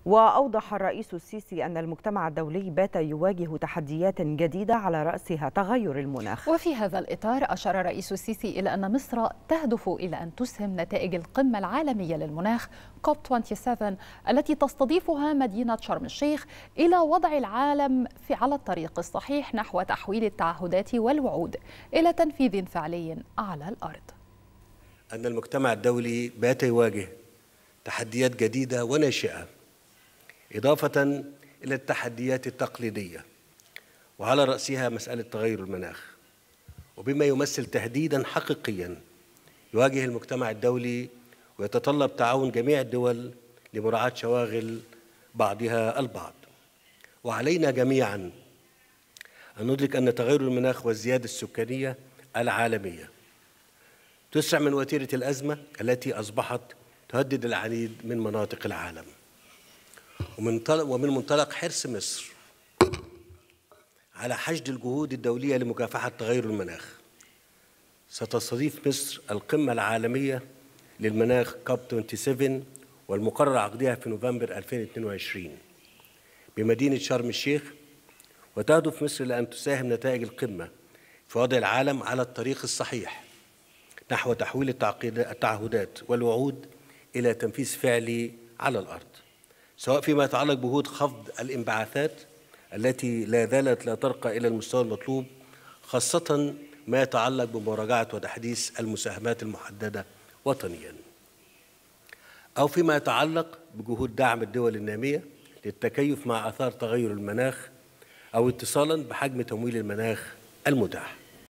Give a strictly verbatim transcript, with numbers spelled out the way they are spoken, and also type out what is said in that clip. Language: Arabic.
وأوضح الرئيس السيسي أن المجتمع الدولي بات يواجه تحديات جديدة على رأسها تغير المناخ. وفي هذا الإطار أشار الرئيس السيسي إلى أن مصر تهدف إلى أن تسهم نتائج القمة العالمية للمناخ كوب سبعة وعشرين التي تستضيفها مدينة شرم الشيخ إلى وضع العالم في على الطريق الصحيح نحو تحويل التعهدات والوعود إلى تنفيذ فعلي على الأرض. أن المجتمع الدولي بات يواجه تحديات جديدة وناشئة إضافة إلى التحديات التقليدية، وعلى رأسها مسألة تغير المناخ، وبما يمثل تهديداً حقيقياً يواجه المجتمع الدولي ويتطلب تعاون جميع الدول لمراعاة شواغل بعضها البعض. وعلينا جميعاً أن ندرك أن تغير المناخ والزيادة السكانية العالمية تسرع من وتيرة الأزمة التي أصبحت تهدد العديد من مناطق العالم. ومن منطلق حرص مصر على حشد الجهود الدولية لمكافحة تغير المناخ، ستستضيف مصر القمة العالمية للمناخ كوب سبعة وعشرين والمقرر عقدها في نوفمبر ألفين واثنين وعشرين بمدينة شرم الشيخ، وتهدف مصر لأن تساهم نتائج القمة في وضع العالم على الطريق الصحيح نحو تحويل التعهدات والوعود إلى تنفيذ فعلي على الأرض، سواء فيما يتعلق بجهود خفض الانبعاثات التي لا زالت لا ترقى إلى المستوى المطلوب، خاصة ما يتعلق بمراجعة وتحديث المساهمات المحددة وطنياً، أو فيما يتعلق بجهود دعم الدول النامية للتكيف مع آثار تغير المناخ، أو اتصالاً بحجم تمويل المناخ المتاح.